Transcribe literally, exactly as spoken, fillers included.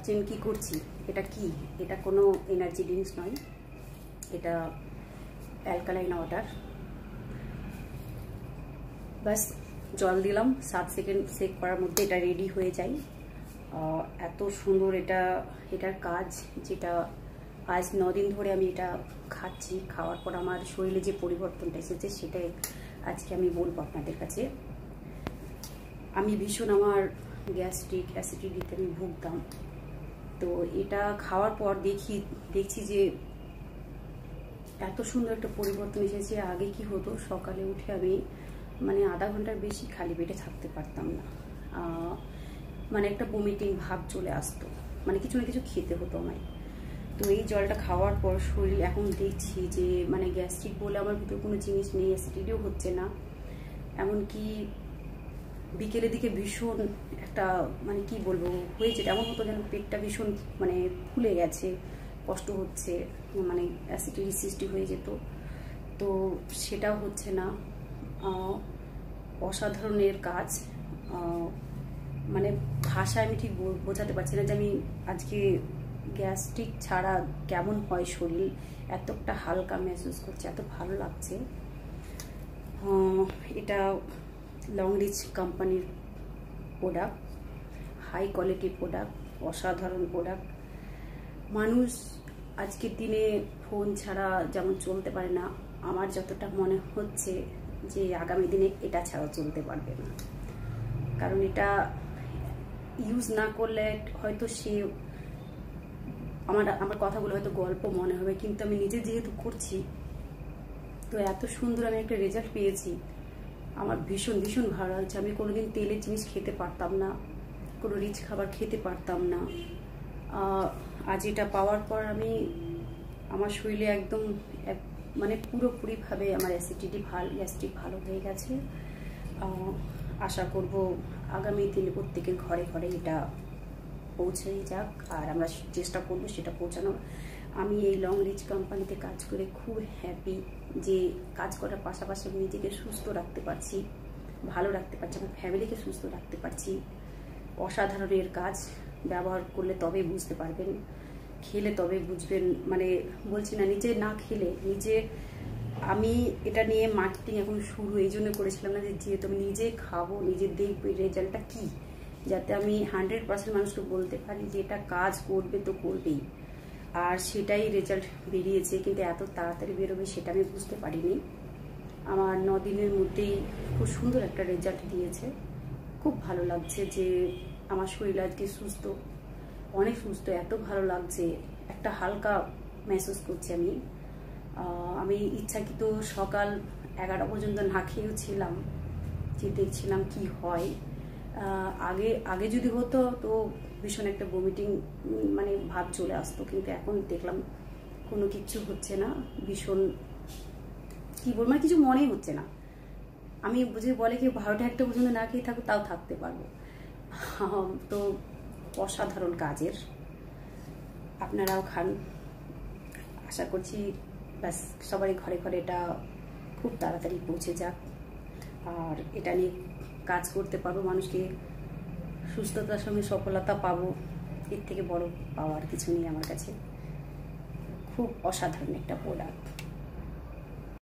ভাবছেন কি করছি, এটা কি? এটা কোনো এনার্জি ড্রিঙ্কস নয়, এটা অ্যালকালাইন ওয়াটার। বাস জল দিলাম, সাত সেকেন্ড সেক করার মধ্যে এটা রেডি হয়ে যায়। এত সুন্দর এটা, এটার কাজ যেটা আজ নদিন ধরে আমি এটা খাচ্ছি, খাওয়ার পর আমার শরীরে যে পরিবর্তনটা এসেছে সেটাই আজকে আমি বলবো আপনাদের কাছে। আমি ভীষণ আমার গ্যাস্ট্রিক অ্যাসিডিটিতে আমি ভুগতাম, তো এটা খাওয়ার পর দেখি দেখছি যে এত সুন্দর একটা পরিবর্তন এসেছে। আগে কি হতো, সকালে উঠে আমি মানে আধা ঘন্টার বেশি খালি পেটে থাকতে পারতাম না, মানে একটা বমিটিং ভাব চলে আসতো, মানে কিছু না কিছু খেতে হতো আমায়। তো এই জলটা খাওয়ার পর শরীর এখন দেখছি যে মানে গ্যাস্ট্রিক বলে আমার ভিতরে কোনো জিনিস নেই, অ্যাসিডিটিও হচ্ছে না। এমনকি বিকেলের দিকে ভীষণ একটা মানে কি বলবো হয়েছে, এমন হতো যেন পেটটা ভীষণ মানে ফুলে গেছে, কষ্ট হচ্ছে, মানে অ্যাসিডিটি সৃষ্টি হয়ে যেত, তো সেটাও হচ্ছে না। অসাধারণের কাজ, মানে ভাষায় আমি ঠিক বোঝাতে পারছি না যে আমি আজকে গ্যাস্ট্রিক ছাড়া কেমন হয় শরীর, এতটা হালকা মেহসুস করছে, এত ভালো লাগছে। এটা লং রিচ কোম্পানির প্রোডাক্ট, হাই কোয়ালিটি প্রোডাক্ট, অসাধারণ প্রোডাক্ট। মানুষ আজকের দিনে ফোন ছাড়া যেমন চলতে পারে না, আমার যতটা মনে হচ্ছে যে আগামী দিনে এটা ছাড়াও চলতে পারবে না। কারণ এটা ইউজ না করলে হয়তো সে আমার আমার কথাগুলো হয়তো গল্প মনে হবে, কিন্তু আমি নিজে যেহেতু করছি, তো এত সুন্দর আমি একটা রেজাল্ট পেয়েছি, আমার ভীষণ ভীষণ ভালো লাগছে। আমি কোনোদিন তেলের জিনিস খেতে পারতাম না, কোনো রিচ খাবার খেতে পারতাম না, আজ এটা পাওয়ার পর আমি আমার শরীরে একদম এক মানে পুরোপুরিভাবে আমার অ্যাসিডিটি ভালো, গ্যাস্ট্রিক ভালো হয়ে গেছে। আশা করব আগামী দিনে প্রত্যেকের ঘরে ঘরে এটা পৌঁছে যাক, আর আমরা চেষ্টা করব সেটা পৌঁছানোর। আমি এই লং রিচ কোম্পানিতে কাজ করে খুব হ্যাপি, যে কাজ করার পাশাপাশি আমি নিজেকে সুস্থ রাখতে পারছি, ভালো রাখতে পারছি, আমার ফ্যামিলিকে সুস্থ রাখতে পারছি। অসাধারণের কাজ, ব্যবহার করলে তবে বুঝতে পারবেন, খেলে তবে বুঝবেন। মানে বলছি না, নিজে না খেলে নিজে, আমি এটা নিয়ে মার্কেটিং এখন শুরু এই জন্য করেছিলাম না যে যেহেতু আমি নিজে খাবো, নিজে দেখবো রেজাল্টটা কি, যাতে আমি হান্ড্রেড পার্সেন্ট মানুষকে বলতে পারি যে এটা কাজ করবে তো করবেই। আর সেটাই রেজাল্ট বেরিয়েছে, কিন্তু এত তাড়াতাড়ি বেরোবে সেটা আমি বুঝতে পারিনি। আমার ন দিনের মধ্যেই খুব সুন্দর একটা রেজাল্ট দিয়েছে, খুব ভালো লাগছে যে আমার শরীর আজকে সুস্থ, অনেক সুস্থ, এত ভালো লাগছে, একটা হালকা মেহসুস করছি আমি। আমি ইচ্ছাকৃত সকাল এগারো পর্যন্ত না খেয়েও ছিলাম, যে দেখছিলাম কি হয়। আগে আগে যদি হতো তো ভীষণ একটা বমিটিং মানে ভাব চলে আসতো, কিন্তু এখন দেখলাম কোনো কিছু হচ্ছে না, ভীষণ কি বলবো মানে কিছু মনেই হচ্ছে না। আমি বুঝে বলে কি বারোটা একটা পর্যন্ত না খেয়ে থাকবো, তাও থাকতে পারবো। তো অসাধারণ কাজের, আপনারাও খান, আশা করছি ব্যাস সবারই ঘরে ঘরে এটা খুব তাড়াতাড়ি পৌঁছে যাক, আর এটা নিয়ে কাজ করতে পারবো, মানুষকে সুস্থতার সঙ্গে সফলতা পাবো, এর থেকে বড় পাওয়ার কিছু নেই আমার কাছে। খুব অসাধারণ একটা প্রোডাক্ট।